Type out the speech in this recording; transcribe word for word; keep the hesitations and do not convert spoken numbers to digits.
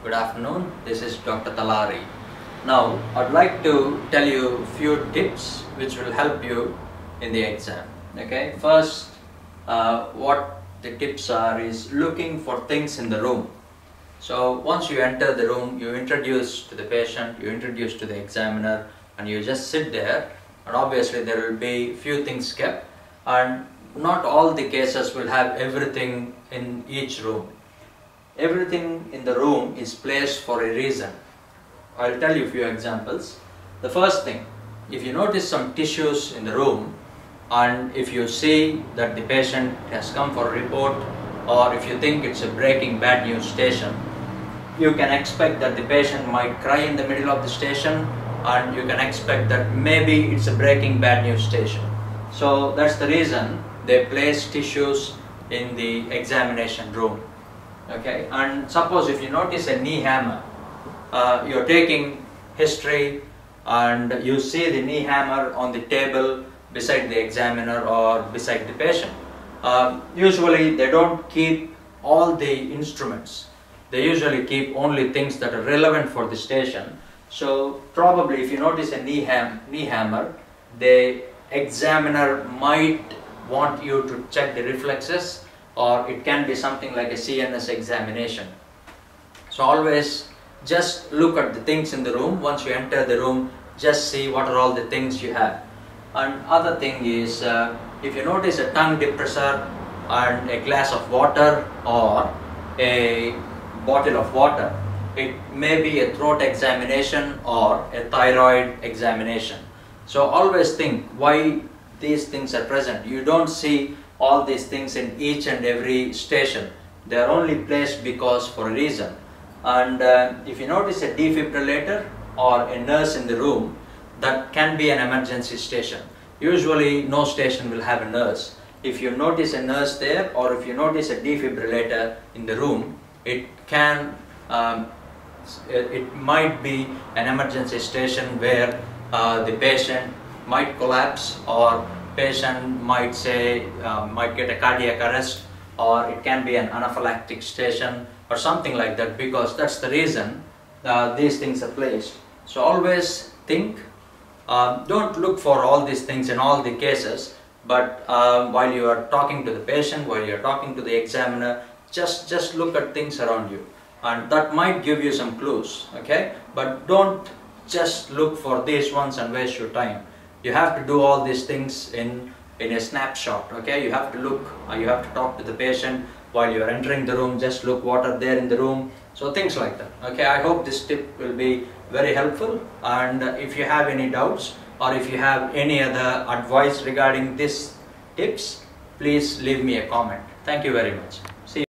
Good afternoon. This is Doctor Talari. Now, I'd like to tell you a few tips which will help you in the exam. Okay. First, uh, what the tips are is looking for things in the room. So once you enter the room, you introduce to the patient, you introduce to the examiner, and you just sit there. And obviously, there will be few things kept, and not all the cases will have everything in each room. Everything in the room is placed for a reason. I'll tell you a few examples. The first thing, if you notice some tissues in the room, and if you see that the patient has come for a report, or if you think it's a breaking bad news station, you can expect that the patient might cry in the middle of the station, and you can expect that maybe it's a breaking bad news station. So that's the reason they place tissues in the examination room. Okay, and suppose if you notice a knee hammer, uh, you're taking history and you see the knee hammer on the table beside the examiner or beside the patient. Uh, usually they don't keep all the instruments. They usually keep only things that are relevant for the station. So probably if you notice a knee, ham knee hammer, the examiner might want you to check the reflexes, or it can be something like a C N S examination. So always just look at the things in the room. Once you enter the room, just see what are all the things you have. And other thing is, uh, if you notice a tongue depressor and a glass of water or a bottle of water, it may be a throat examination or a thyroid examination. So always think why these things are present. You don't see all these things in each and every station. They are only placed because for a reason. And uh, if you notice a defibrillator or a nurse in the room, that can be an emergency station. Usually no station will have a nurse. If you notice a nurse there, or if you notice a defibrillator in the room, it can um, it might be an emergency station where uh, the patient might collapse, or patient might say uh, might get a cardiac arrest, or it can be an anaphylactic station or something like that, because that's the reason uh, these things are placed. So always think, uh, don't look for all these things in all the cases, but uh, while you are talking to the patient, while you are talking to the examiner, just just look at things around you, and that might give you some clues. Okay, but don't just look for these ones and waste your time. You have to do all these things in in a snapshot. Okay, you have to look, uh, you have to talk to the patient while you are entering the room. Just look what are there in the room. So things like that. Okay, I hope this tip will be very helpful, and uh, if you have any doubts, or if you have any other advice regarding these tips, please leave me a comment. Thank you very much. See you.